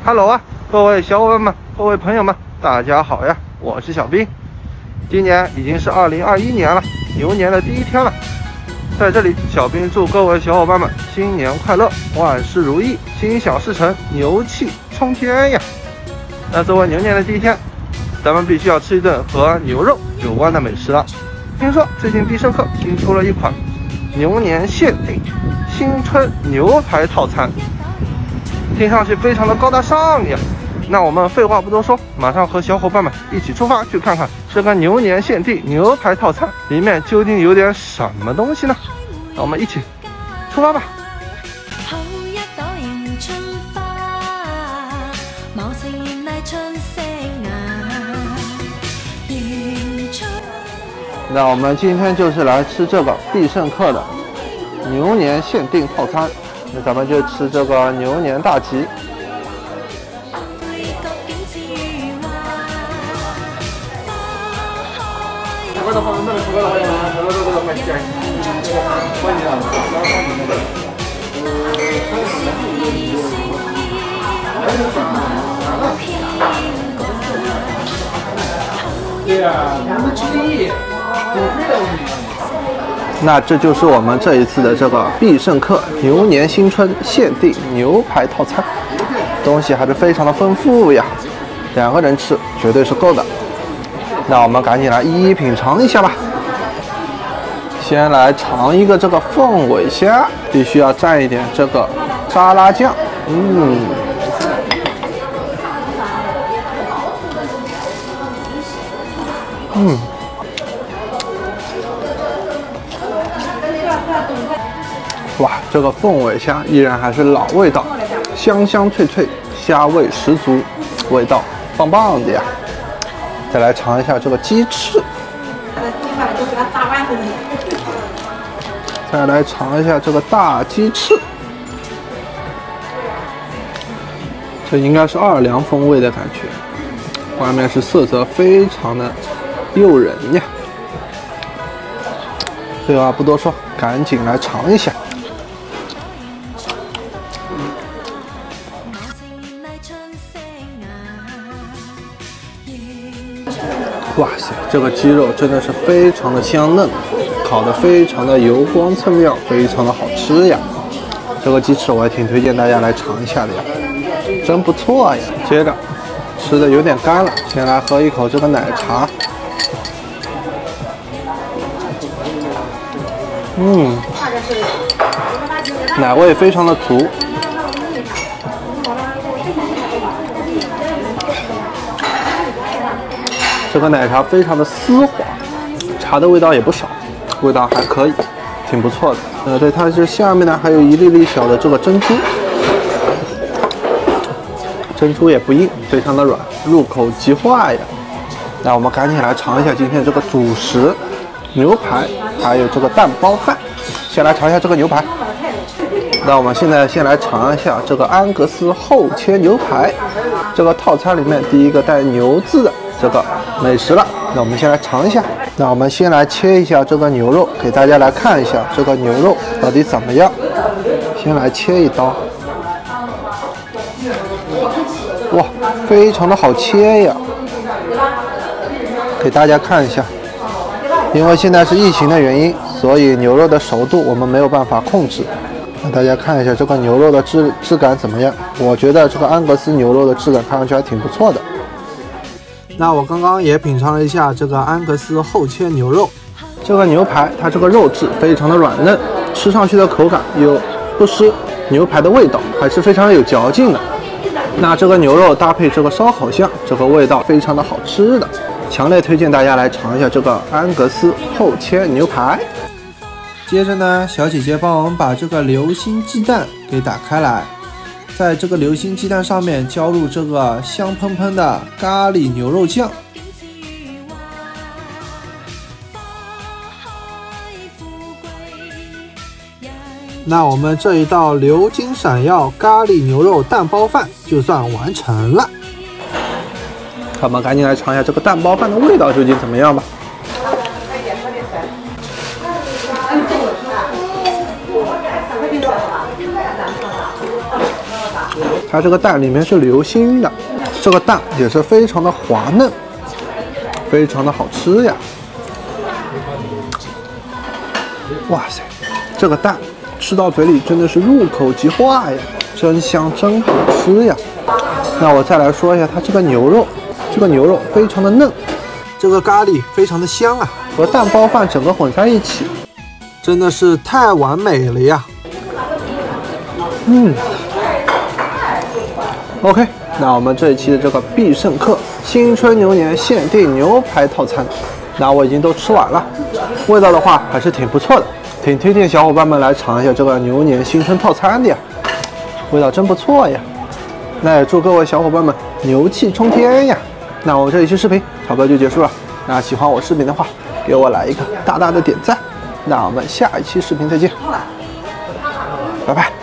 Hello 啊，各位小伙伴们，各位朋友们，大家好呀！我是小兵。今年已经是2021年了，牛年的第一天了。在这里，小兵祝各位小伙伴们新年快乐，万事如意，心想事成，牛气冲天呀！那作为牛年的第一天，咱们必须要吃一顿和牛肉有关的美食了。听说最近必胜客新出了一款牛年限定新春牛排套餐，听上去非常的高大上呀。那我们废话不多说，马上和小伙伴们一起出发去看看这个牛年限定牛排套餐里面究竟有点什么东西呢？那我们一起出发吧。那我们今天就是来吃这个必胜客的牛年限定套餐，那咱们就吃这个牛年大吉。 对呀，我们注意。 那这就是我们这一次的这个必胜客牛年新春限定牛排套餐，东西还是非常的丰富呀，2个人吃绝对是够的。那我们赶紧来一一品尝一下吧。先来尝一个这个凤尾虾，必须要蘸一点这个沙拉酱，哇，这个凤尾虾依然还是老味道，香香脆脆，虾味十足，味道棒棒的呀。再来尝一下这个鸡翅，再来尝一下这个大鸡翅，这应该是2两风味的感觉，外面是色泽非常的诱人呀。废话不多说，赶紧来尝一下。哇塞，这个鸡肉真的是非常的香嫩，烤得非常的油光锃亮，非常的好吃呀。这个鸡翅我也挺推荐大家来尝一下的呀，真不错呀。接着吃的有点干了，先来喝一口这个奶茶。奶味非常的足。这个奶茶非常的丝滑，茶的味道也不少，味道还可以，挺不错的。对，它这下面呢还有一粒粒小的这个珍珠，珍珠也不硬，非常的软，入口即化呀。那我们赶紧来尝一下今天这个主食牛排，还有这个蛋包饭。先来尝一下这个牛排。那我们现在先来尝一下这个安格斯厚切牛排，这个套餐里面第一个带牛字的这个美食了。那我们先来尝一下。那我们先来切一下这个牛肉，给大家来看一下这个牛肉到底怎么样。先来切一刀，哇，非常的好切呀！给大家看一下，因为现在是疫情的原因，所以牛肉的熟度我们没有办法控制。那大家看一下这个牛肉的质感怎么样？我觉得这个安格斯牛肉的质感看上去还挺不错的。那我刚刚也品尝了一下这个安格斯厚切牛肉，这个牛排它这个肉质非常的软嫩，吃上去的口感又不失牛排的味道，还是非常有嚼劲的。那这个牛肉搭配这个烧烤酱，这个味道非常的好吃的，强烈推荐大家来尝一下这个安格斯厚切牛排。接着呢，小姐姐帮我们把这个流心鸡蛋给打开来，在这个流心鸡蛋上面浇入这个香喷喷的咖喱牛肉酱。那我们这一道流金闪耀咖喱牛肉蛋包饭就算完成了。我们赶紧来尝一下这个蛋包饭的味道究竟怎么样吧。 它这个蛋里面是流心的，这个蛋也是非常的滑嫩，非常的好吃呀！哇塞，这个蛋吃到嘴里真的是入口即化呀，真香真好吃呀！那我再来说一下它这个牛肉，这个牛肉非常的嫩，这个咖喱非常的香啊，和蛋包饭整个混在一起，真的是太完美了呀！OK， 那我们这一期的这个必胜客新春牛年限定牛排套餐，那我已经都吃完了，味道的话还是挺不错的，挺推荐小伙伴们来尝一下这个牛年新春套餐的呀，味道真不错呀。那也祝各位小伙伴们牛气冲天呀！那我这一期视频差不多就结束了，那喜欢我视频的话，给我来一个大大的点赞。那我们下一期视频再见，拜拜。